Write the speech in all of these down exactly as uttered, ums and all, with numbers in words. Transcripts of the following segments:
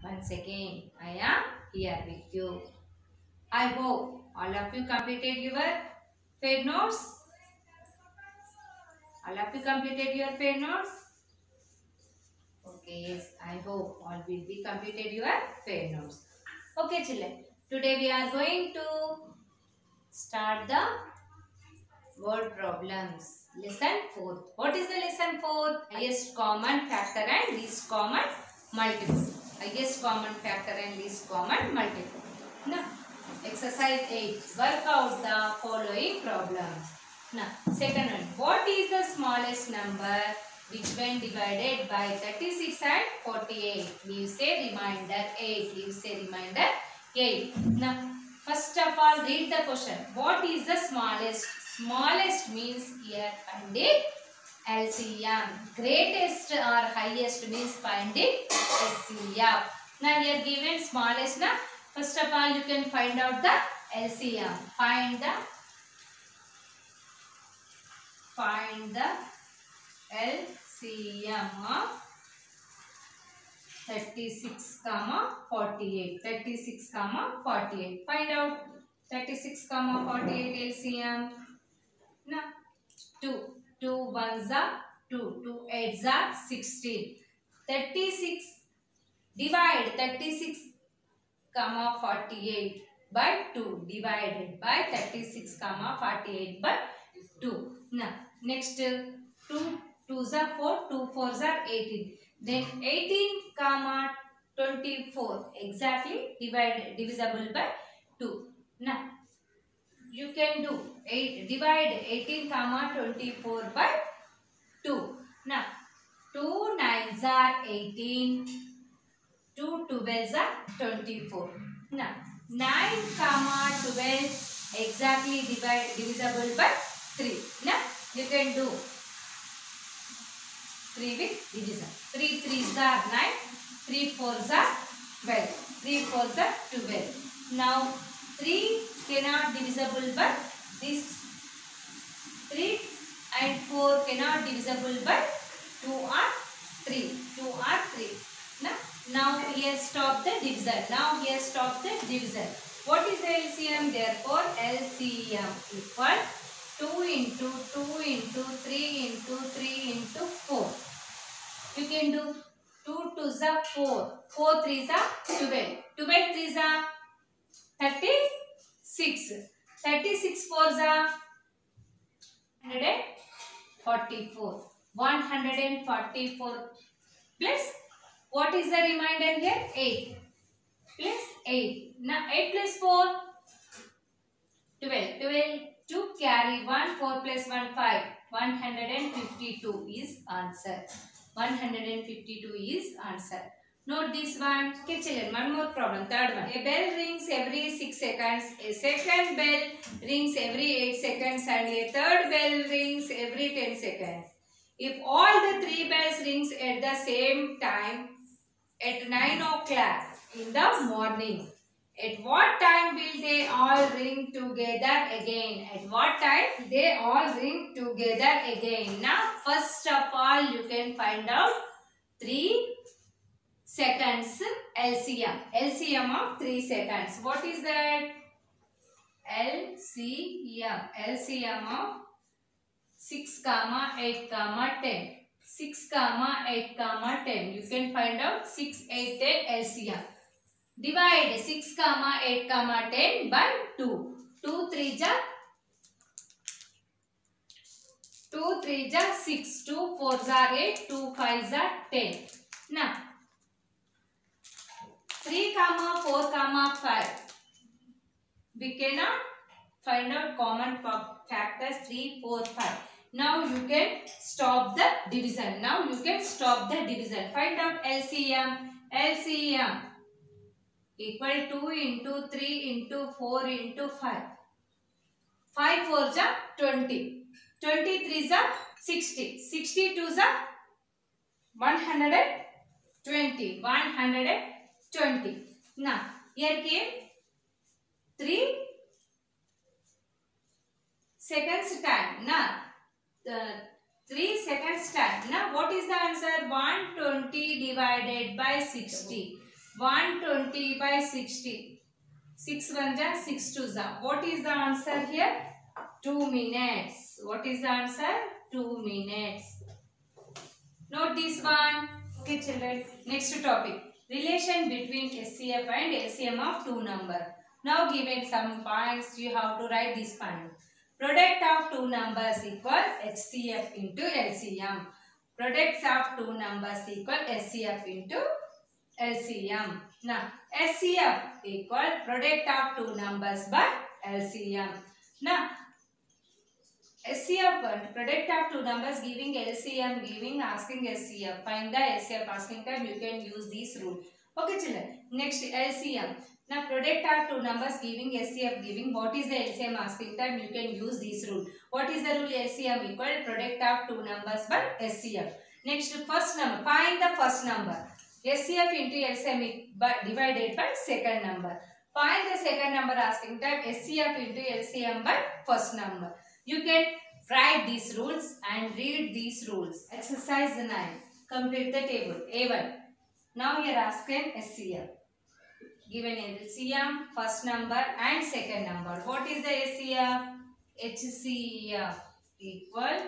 Once again, I am here with you. I hope all of you completed your paid notes. All of you completed your paid notes. Okay, yes, I hope all will be completed your paid notes. Okay, children. Today we are going to start the word problems. Lesson fourth. What is the lesson fourth? Highest common factor and least common multiple. Highest common factor and least common multiple. Now, exercise eight. Work out the following problems. Now, second one. What is the smallest number which when divided by thirty-six and forty-eight leaves a remainder eight? Leaves a remainder eight. Now, first of all, read the question. What is the smallest? Smallest means here find it L C M. Greatest or highest means find it S C M. Now here given smallest. Now first of all you can find out the L C M. Find the find the L C M of thirty-six comma forty-eight. thirty-six comma forty-eight. Find out thirty-six comma forty-eight L C M. Now two. two ones are two. two eights are sixteen. thirty-six divide thirty-six comma forty-eight by two divided by thirty-six comma forty-eight by two. Now next two twos are four. two fours are eighteen. Then eighteen comma twenty-four exactly divide divisible by two. Now you can do eight divide eighteen comma twenty-four by two. Now two nines are eighteen, two twelves are twenty-four. Now nine comma twelve exactly divide divisible by three. Now you can do three with division. three threes are nine, three fours are twelve, three fours are twelve. Now three cannot divisible by this three and four cannot divisible by two or three. two or three. Now, now here stop the division. Now here stop the division. What is the L C M? Therefore L C M equal two into two into three into three into four. You can do two twos are four. four threes are twelve. twelve threes are thirty-six. thirty-six fours are one hundred forty-four. one hundred forty-four plus what is the remainder here? eight. Plus eight. Now eight plus four. twelve. twelve. two carry one. four plus one. five. one hundred fifty-two is answer. one hundred fifty-two is answer. Note this one. Okay, children, one more problem. Third one. A bell rings every six seconds. A second bell rings every eight seconds. And a third bell rings every ten seconds. If all the three bells rings at the same time at nine o'clock in the morning, at what time will they all ring together again? At what time they all ring together again? Now, first of all, you can find out three seconds L C M. L C M of three seconds. What is that? L C M. L C M of six comma eight comma ten. six comma eight comma ten. You can find out six, eight, ten L C M. Divide six comma eight comma ten by two. two threes are two threes are six. two fours are eight. two fives are ten. Now three comma four comma five. We cannot find out common factors three, four, five. Now you can stop the division. Now you can stop the division. Find out L C M. L C M equal two into three into four into five. five fours are twenty. twenty threes are sixty. sixty twos are one hundred twenty. one hundred twenty. Now here came three seconds time. Now the three seconds time. Now what is the answer? one hundred twenty divided by sixty. one twenty by sixty. six one ja, six two ja. What is the answer here? two minutes. What is the answer? two minutes. Note this one. Okay, children. Next topic. Relation between H C F and L C M of two numbers. Now given some points, you have to write this point. Product of two numbers equal H C F into L C M. Products of two numbers equal H C F into L C M. Now, H C F equal product of two numbers by L C M. Now, H C F product of two numbers giving L C M, giving asking H C F. Find the H C F asking time, you can use this rule. Okay, children. Next, L C M. Now, product of two numbers giving H C F, giving what is the L C M asking time, you can use this rule. What is the rule? L C M equal product of two numbers by H C F. Next, first number. Find the first number. H C F into L C M divided by second number. Find the second number asking time, H C F into L C M by first number. You can write these rules and read these rules. Exercise nine. Complete the table. A one. Now here asking H C F. Given L C M, first number and second number. What is the H C F? H C F equal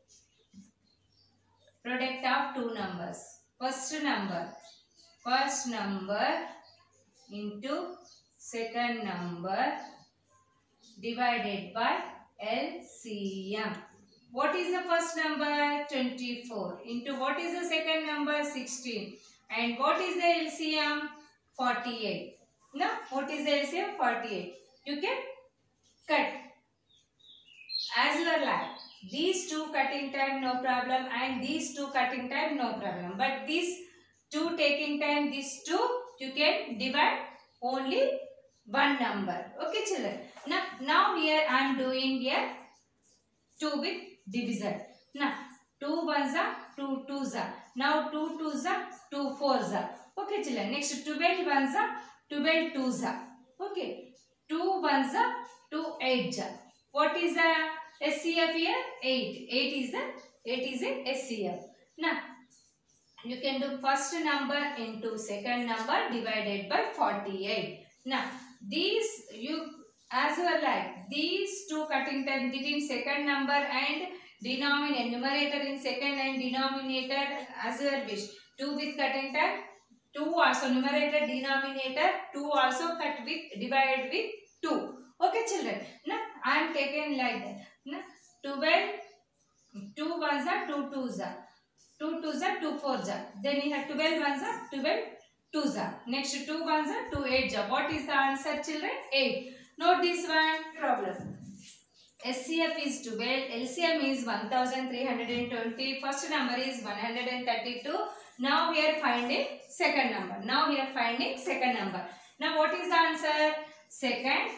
product of two numbers. First number. First number into second number divided by L C M. What is the first number? twenty-four. Into what is the second number? sixteen. And what is the L C M? forty-eight. Now, what is the L C M? forty-eight. You can cut as you like. These two cutting time no problem and these two cutting time no problem. But these two taking time, these two you can divide only one number. Okay, children. Now, now here I am doing here two with division. Now, two ones are two twos are. Now, two twos are two fours are. Okay, children. Next, twelve ones are twelve twos are. Okay, two ones are two eights are. What is the H C F here? eight. eight is the eight is a H C F. Now, you can do first number into second number divided by forty-eight. Now, these you as well like these two cutting time between second number and denominator, numerator in second and denominator as well wish. two with cutting time, two also numerator, denominator, two also cut with divided with two. Okay, children. Now, I am taken like that. Now, twelve, two ones are two twos are. two twos are two fours are. Then you have twelve ones are twelve twos are. Next, two ones are two eights are. What is the answer, children? eight. Note this one problem. H C F is twelve. L C M is one thousand three hundred twenty. First number is one hundred thirty-two. Now we are finding second number. Now we are finding second number. Now what is the answer? Second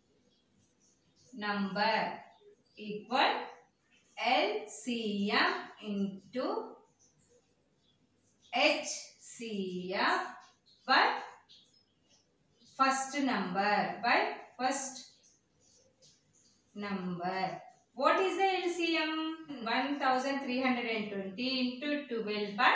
number equal L C M into H C F by first number by first number. What is the L C M? one thousand three hundred twenty into twelve by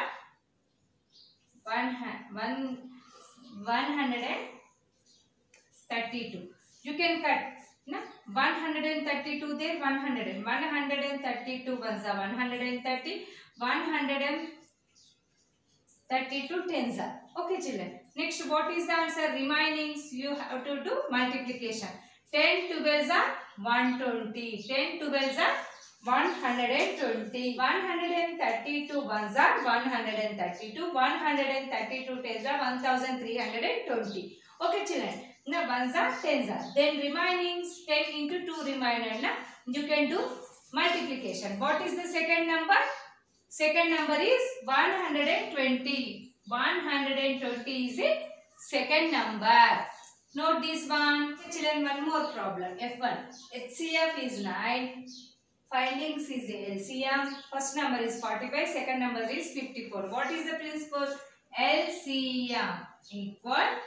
one hundred thirty-two. You can cut. No? one hundred thirty-two there, one hundred. one hundred thirty-two ones are one hundred thirty. one hundred thirty-two tens are. Okay, children. Next, what is the answer? Remainings, you have to do multiplication. ten twelves are one hundred twenty. ten twelves are one hundred twenty. one hundred thirty-two ones are one hundred thirty-two. one hundred thirty-two tens are one thousand three hundred twenty. Okay, children. Now, ones are tens are. Then remainings ten into two remainder. Now, you can do multiplication. What is the second number? Second number is one hundred twenty. one hundred twenty is a second number. Note this one. Children, one more problem. F one. H C F is nine. Findings is L C M. First number is forty-five. Second number is fifty-four. What is the principle? L C M equal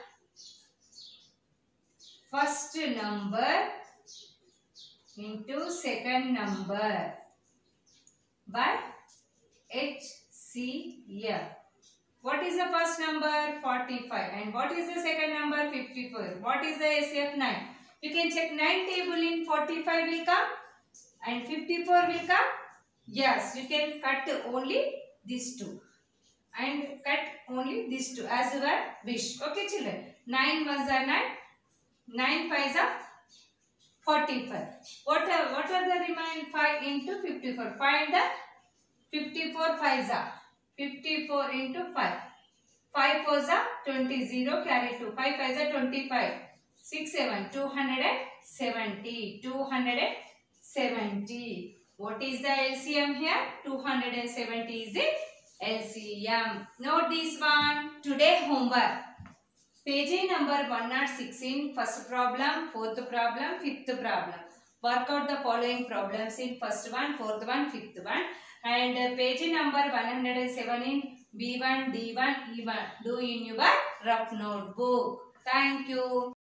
first number into second number by H C F. What is the first number? forty-five. And what is the second number? fifty-four. What is the A C F? nine. You can check nine table in forty-five will come and fifty-four will come. Yes, you can cut only these two and cut only these two as your wish. Okay children. nine ones are nine. nine fives are forty-five. What are, what are the remaining? five into fifty-four. Find the fifty-four fives are. fifty-four into five. five fours are twenty. zero carry two. five fives are twenty-five. six, seven. two hundred seventy. two hundred seventy. What is the L C M here? two hundred seventy is the L C M. Note this one. Today homework. Page number one oh six in first problem, fourth problem, fifth problem. Work out the following problems in first one, fourth one, fifth one. And uh, page number one oh seven in B one, D one, E one. Do in your rough notebook. Thank you.